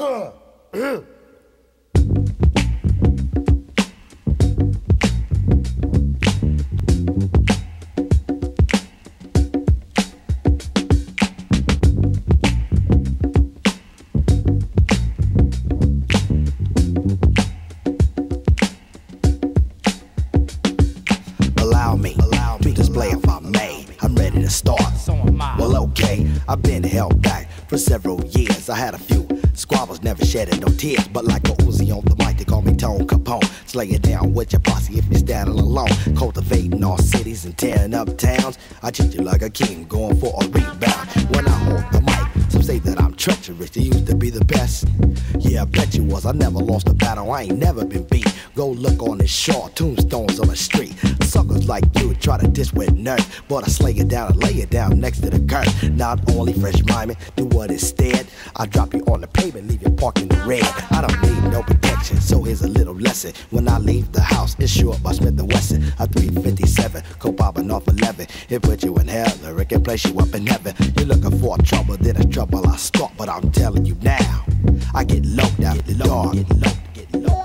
Allow me to display if I may. I'm ready to start. Well, okay, I've been held back for several years. I had a few squabbles, never shedding no tears. But like a Uzi on the mic, they call me Tone Capone. Slay it down with your posse if you're standing alone. Cultivating all cities and tearing up towns. I treat you like a king, going for a rebound. When I hold the mic, some say that I'm treacherous. You used to be the best. Yeah, I bet you was. I never lost a battle, I ain't never been beat. Go look on this short tombstones on the street. Suckers like you try to diss with nerve, but I slay it down and lay it down next to the curb. Not only fresh rhyming, do what instead. I drop you on the pavement, leave you parked in the red. I don't need no protection, so here's a little lesson. When I leave the house, it's sure by Smith & Wesson. A 357, co-popping off 11. It put you in hell, or it can place you up in heaven. You're looking for trouble, then it's trouble I start. But I'm telling you now, I get low down, get low, get low, get low.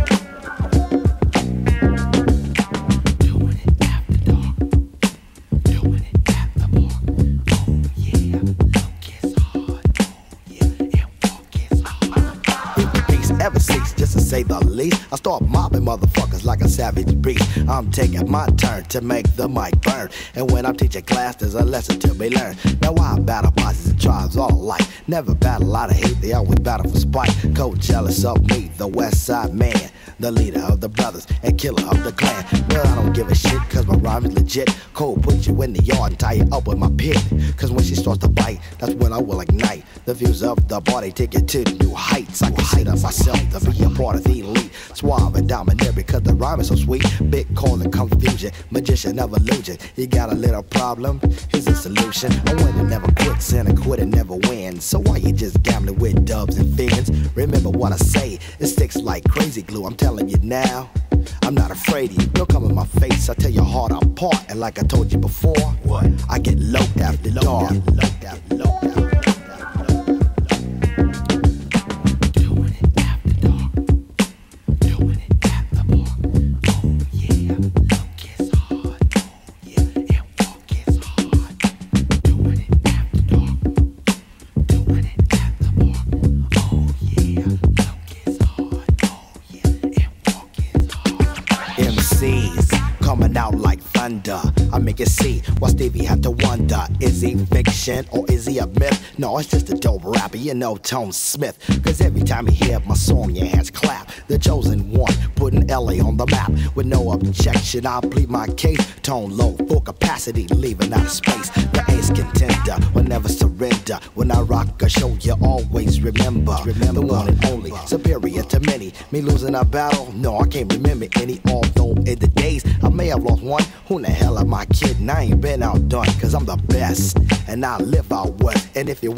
Ever since, just to say the least, I start mobbing motherfuckers like a savage beast. I'm taking my turn to make the mic burn, and when I'm teaching class, there's a lesson to be learned. Now I battle bosses and tribes all alike. Never battle out of hate, they always battle for spite. Cold jealous of me, the West Side man, the leader of the brothers and killer of the clan. Well, I don't give a shit, cause my rhyme is legit. Cold put you in the yard and tie you up with my pit. Cause when she starts to bite, that's when I will ignite the views of the body, take it to new heights. I consider myself to be a part of the elite, suave and dominant because the rhyme is so sweet. Big call and confusion, magician of illusion. You got a little problem, here's a solution. A winner never quits and a quitter never wins. So why you just gambling with dubs and fins? Remember what I say, it sticks like crazy glue. I'm telling you now, I'm not afraid of you. Don't come in my face, I tear your heart apart. And like I told you before, what? I get low after dark. Coming out like thunder, I make it see why Stevie had to wonder. Is he fiction or is he a myth? No, it's just a dope rapper, you know, Tone Smith. Cause every time you hear my song, your hands clap. The chosen one, putting LA on the map. With no objection, I'll plead my case. Tone low, full capacity, leaving out of space. The ace contender will never surrender. When I rock a show, you always remember the one and only, superior to many. Me losing a battle? No, I can't remember any. Although in the days I may have lost one, who the hell am I kidding? I ain't been outdone, cause I'm the best, and I live out west. And if you